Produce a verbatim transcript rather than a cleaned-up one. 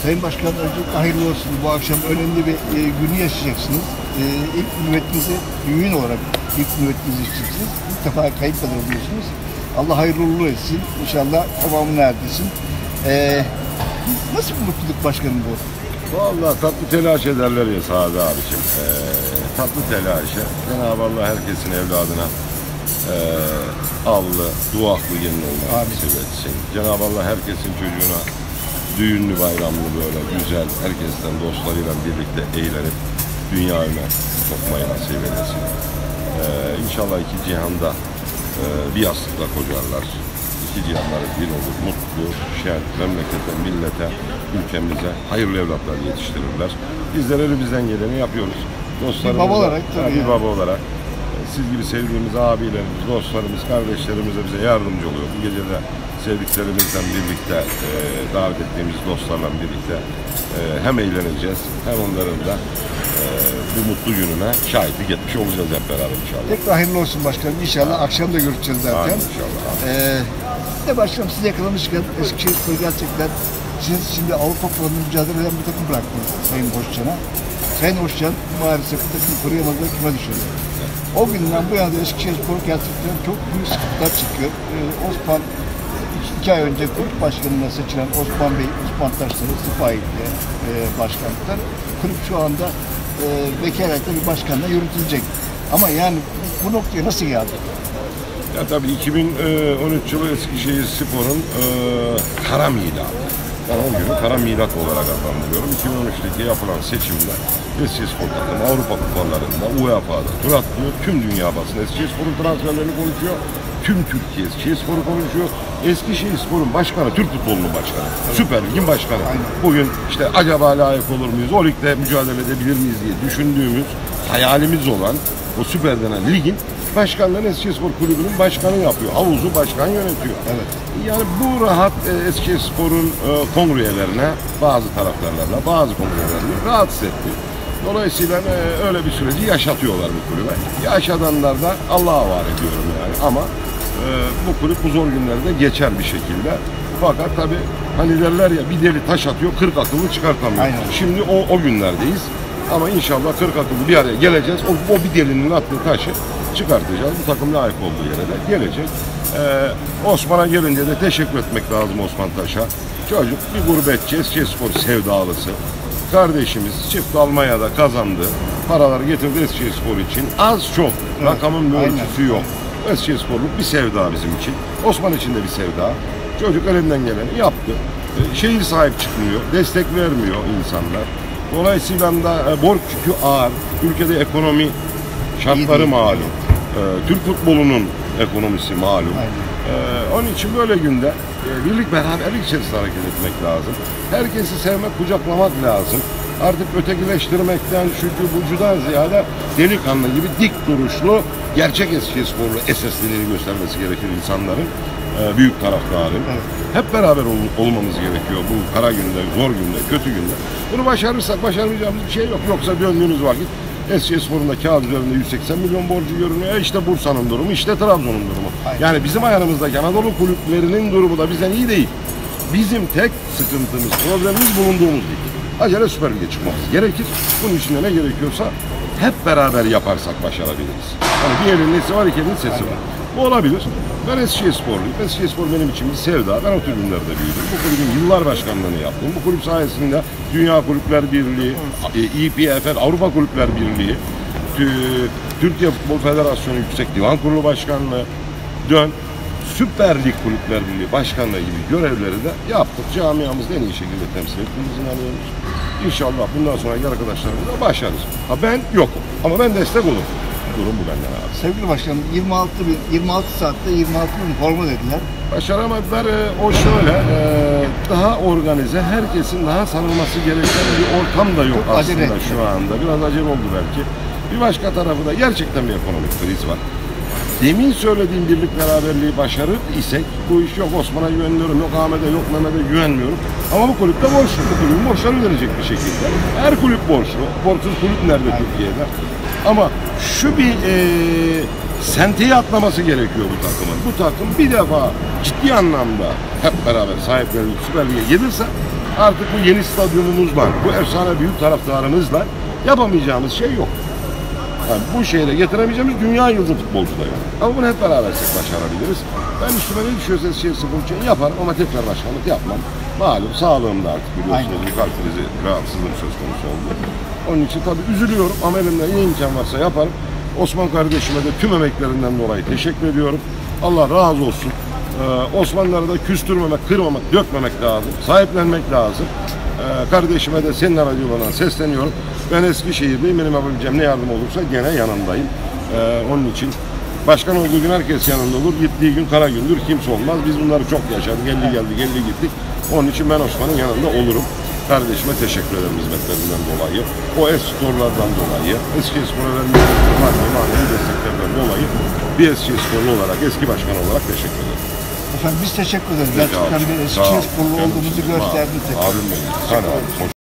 Sayın Başkan, öncelikle hayırlı olsun. Bu akşam önemli bir e, günü yaşayacaksınız. E, ilk nöbetinizi, düğün olarak ilk nöbetinizi içeceksiniz. İlk defa kayıp kadar oluyorsunuz. Allah hayırlı uğurlu etsin. İnşallah tamamını erdirsin. E, nasıl bir mutluluk başkanım bu? Vallahi tatlı telaş ederler ya Sadi abicim. Ee, tatlı telaşı. Cenab-ı Allah herkesin evladına e, allı, duaklı gelin olmayı nasip etsin. Cenab-ı Allah herkesin çocuğuna düğünlü, bayramlı, böyle güzel, herkesten dostlarıyla birlikte eğlenip dünya öne sokmayı nasip eylesin. Ee, İnşallah iki cihanda e, bir yastıkla kocarlar. İki cihanları bir olur, mutlu, şen, memlekete, millete, ülkemize hayırlı evlatlar yetiştirirler. Bizler elimizden geleni yapıyoruz. Bir baba olarak tabii. Bir yani. baba olarak. Siz gibi sevdiğimiz abilerimiz, dostlarımız, kardeşlerimiz de bize yardımcı oluyor. Bu gece de sevdiklerimizle birlikte, e, davet ettiğimiz dostlarla birlikte e, hem eğleneceğiz hem onların da e, bu mutlu gününe şahitlik etmiş olacağız hep beraber inşallah. Tekrar hayırlı olsun başkanım. İnşallah ha. Akşam da görüşeceğiz zaten. Aynen inşallah. Ee, bir de başkanım, siz yakalamışken Eskişehirspor gerçekten siz şimdi Avrupa Kupası'nda mücadele eden bir takım bıraktınız Sayın Hoşcan'a. Sayın Hoşcan maalesef bu takımı koruyamadı ve küme düşürdü. O günden bu yana Eskişehirspor gerçekten çok büyük sıkıntılar çıkıyor. Ee, Osman iki, iki ay önce kulüp başkanına seçilen Osman Bey, Osman Taşları istifa etti e, başkanlıktan. Kulüp şu anda e, vekaletli bir başkanla yürütülecek. Ama yani bu noktaya nasıl geldi? Ya tabii iki bin on üç yılı Eskişehirspor'un e, kara miladı. Ben o günü kara milat olarak adlandırıyorum. iki bin on üçteki yapılan seçimler Eskişehirspor takımı Avrupa kupalarında, U E F A'da tur atlıyor. Tüm dünya basını Eskişehirspor'un transferlerini konuşuyor. Tüm Türkiye Eskişehirspor'u konuşuyor. Eskişehirspor'un başkanı, Türk futbolunun başkanı, evet. Süper Lig'in başkanı. Aynen. Bugün işte acaba layık olur muyuz, o ligde mücadele edebilir miyiz diye düşündüğümüz, hayalimiz olan o Süper denen ligin başkanlığını Eskişehirspor Kulübü'nün başkanı yapıyor. Havuzu başkan yönetiyor. Evet. Yani bu rahat e, Eskişehirspor'un e, kongreyelerine, bazı taraftarlarla, bazı kongreyelerine rahatsız etti. Dolayısıyla e, öyle bir süreci yaşatıyorlar bu kulübe. Yaşadanlar da Allah'a havale ediyorum yani. Ama e, bu kulüp bu zor günlerde geçer bir şekilde. Fakat tabii hani derler ya, bir deli taş atıyor, kırk akıllı çıkartamıyor. Aynen. Şimdi o, o günlerdeyiz. Ama inşallah kırk akıllı bir araya geleceğiz. O, o bir delinin attığı taşı çıkartacağız. Bu takım layık olduğu yere de gelecek. Ee, Osman'a gelince de teşekkür etmek lazım Osman Taş'a. Çocuk bir gurbetçi, Eskişehirspor sevdalısı. Kardeşimiz çift Almanya'da kazandı. Paraları getirdi Eskişehirspor için. Az çok. Evet. Rakamın bir ölçüsü yok. Eskişehirsporluk bir sevda bizim için. Osman için de bir sevda. Çocuk elinden geleni yaptı. Ee, şehir sahip çıkmıyor. Destek vermiyor insanlar. Dolayısıyla da e, borç yükü ağır. Ülkede ekonomi şartları malum. Ee, Türk futbolunun ekonomisi malum. Ee, onun için böyle günde e, birlik beraberlik içerisinde hareket etmek lazım. Herkesi sevmek, kucaklamak lazım. Artık ötekileştirmekten, çünkü bucudan ziyade delikanlı gibi dik duruşlu, gerçek Eskişehirsporlu esasliğini göstermesi gerekir insanların, e, büyük taraftarın. Evet. Hep beraber ol, olmamız gerekiyor bu kara günde, zor günde, kötü günde. Bunu başarırsak başaramayacağımız bir şey yok. Yoksa döndüğünüz vakit Eskişehirspor'un da kağıt üzerinde yüz seksen milyon borcu görünüyor. İşte Bursa'nın durumu, işte Trabzon'un durumu. Aynen. Yani bizim ayağımızdaki Anadolu kulüplerinin durumu da bizden iyi değil. Bizim tek sıkıntımız, problemimiz bulunduğumuz lig. Acele Süper Lig'e çıkmamız gerekir. Bunun için de ne gerekiyorsa hep beraber yaparsak başarabiliriz. Yani bir elin nesi var, iki elin sesi var. Bu olabilir. Ben Eskişehirsporluyum. Eskişehirspor benim için bir sevda. Ben o tribünlerde büyüdüm. Bu kulübün yıllar başkanlığını yaptım. Bu kulüp sayesinde Dünya Kulüpler Birliği, E P F L, Avrupa Kulüpler Birliği, Türkiye Futbol Federasyonu Yüksek Divan Kurulu Başkanlığı, dön Süper Lig Kulüpler Birliği Başkanlığı gibi görevleri de yaptık. Camiamızı en iyi şekilde temsil ettiğimizi inanıyoruz. İnşallah bundan sonraki arkadaşlarımızla başarırız. Ha ben yokum ama ben destek olurum. Durum bu benden abi. Sevgili başkanım, yirmi altı bin, yirmi altı saatte yirmi altı bin forma dediler. Başaramadılar. E, o şöyle, e, daha organize, herkesin daha sarılması gereken bir ortam da yok çok aslında acele şu anda. Biraz acele oldu belki. Bir başka tarafı da gerçekten bir ekonomik kriz var. Demin söylediğim birlik beraberliği başarır isek, bu iş yok Osman'a güvenmiyorum, yok Ahmet'e, yok Mehmet'e güvenmiyorum. Ama bu kulüpte borçlu. Bu kulübün borçları ödenecek bir şekilde. Her kulüp borçlu. Borçsuz kulüp nerede evet. Türkiye'de? Ama şu bir e, senteye atlaması gerekiyor bu takımın. Bu takım bir defa ciddi anlamda hep beraber sahiplenip Süper Lig'e gelirse Artık bu yeni stadyumumuzla, bu efsane büyük taraftarımızla yapamayacağımız şey yok. Yani bu şehre getiremeyeceğimiz dünya yıldızı futbolcu da yok. Ama bunu hep berabersek başarabiliriz. Ben üstüme ne düşüyorsa Eskişehir Spor için yaparım ama tekrar başkanlık yapmam. Malum sağlığımda artık biliyorsunuz bir kalp krizi rahatsızlığım söz konusu oldu. Onun için tabii üzülüyorum ama elimden ne imkan varsa yaparım. Osman kardeşime de tüm emeklerinden dolayı teşekkür ediyorum. Allah razı olsun. Ee, Osmanlıları da küstürmemek, kırmamak, dökmemek lazım. Sahiplenmek lazım. Ee, kardeşime de senin aracılığından sesleniyorum. Ben Eskişehir'deyim. Benim yapabileceğim ne yardım olursa gene yanındayım. Ee, onun için başkan olduğu gün herkes yanında olur. Gittiği gün kara gündür. Kimse olmaz. Biz bunları çok yaşadık. Geldi geldi geldi gittik. Onun için ben Osman'ın yanında olurum. Kardeşime teşekkür ederim hizmetlerinden dolayı. O es-sporlardan dolayı, Eskişehir Spor'a vermiş maddi manevi desteklerden dolayı bir Eskişehir Sporlu olarak, eski başkan olarak teşekkür ederim. Efendim biz teşekkür ederiz. Gerçekten bir Eskişehir Sporlu olduğumuzu gösterdiniz. Abim benim. Sana abi. Hoş